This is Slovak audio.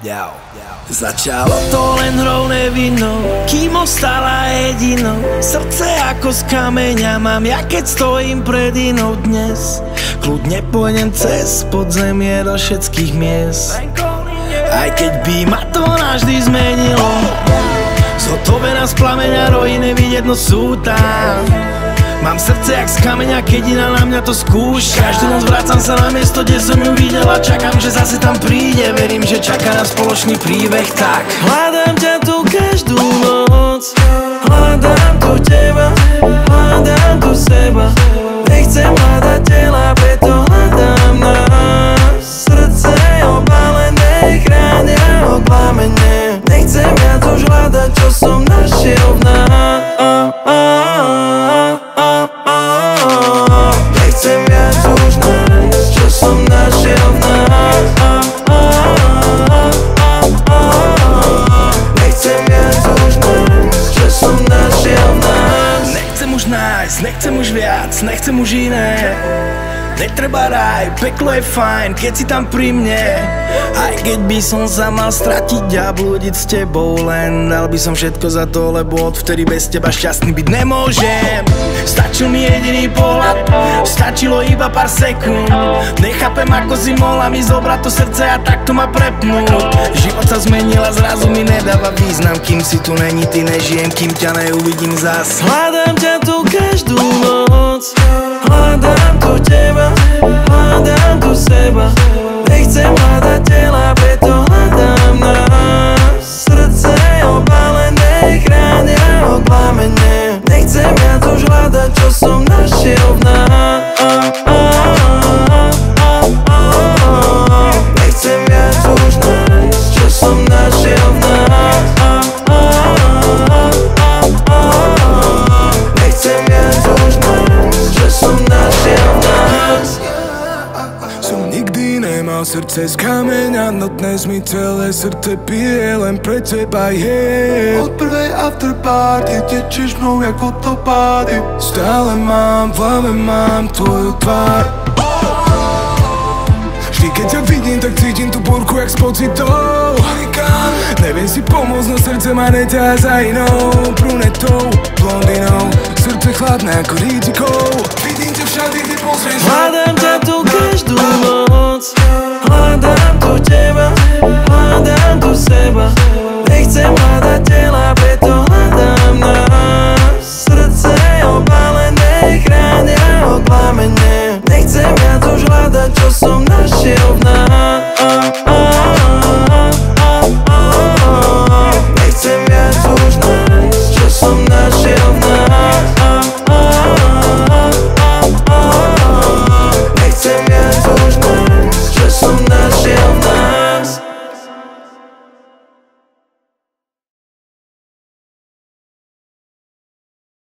Začalo to len rovné víno, kým ostala jedinou. Srdce ako z kameňa mám ja, keď stojím pred inou dnes. Kľudne pôjdem cez podzemie do všetkých miest. Aj keď by ma to navždy zmenilo, zhotovená z plameňa rojí, nevidieť, no sú tam. Mám srdce jak z kameňa, keď iná na mňa to skúša. Každú noc vracam sa na miesto, kde som ju videl a čakám, že zase tam príde. Verím, že čaká na spoločný príbeh, tak hľadám ťa tu každú noc. Hľadám tu teba, hľadám tu seba. Nechcem hľadať tela, preto hľadám nás. Srdce obalené, chránia od plamene. Nechcem viac už hľadať, čo som našiel v nás. Nechcem viac už nájsť, čo som našiel v nás. Nechcem viac už nájsť, čo som našiel v nás. Nechcem už nájsť, nechcem už viac, nechcem už iné. Netreba raj, peklo je fajn, keď si tam pri mne. Aj keď by som sa mal stratiť a blúdiť s tebou, len dal by som všetko za to, lebo odvtedy bez teba šťastný byť nemôžem. Stačil mi jediný pohľad, stačilo iba pár sekúnd. Nechápem, ako si mohla mi zobrať to srdce a takto ma prepnúť. Život sa zmenil a zrazu mi nedáva význam, kým si tu není, ty nežijem, kým ťa neuvidím zas. Hľadám ťa tu každú noc, hľadám tu teba, hľadám tu seba. Nechcem hľadať tela, preto hľadám nás. Srdce obalené, chránia od plamene. Nechcem viac už hľadať, čo som našiel v nás. Nechcem viac už nájsť, čo som našiel v nás. Nechcem viac už nájsť, čo som našiel v nás. Som nikdy nemal srdce z kameňa, no dnes mi celé srdce pije len pre teba, yeah. Od prvej afterparty tečeš mnou jak vodopády. Stále mám, v hlave mám tvoju tvár. Vždy keď ťa vidím, tak cítim tú búrku jak s pocitou. Neviem si pomôcť, no srdce ma neťahá za inou brunetou, blondinou. Srdce chladné ako rídzikou. Vidím ťa všade, ty pozrieš. Hľadám ťa tu